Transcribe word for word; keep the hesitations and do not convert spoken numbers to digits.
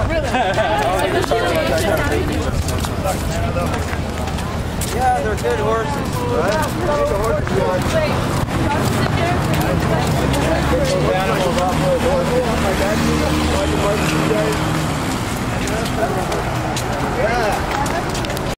Yeah, they're good horses, right? Animals off those horses.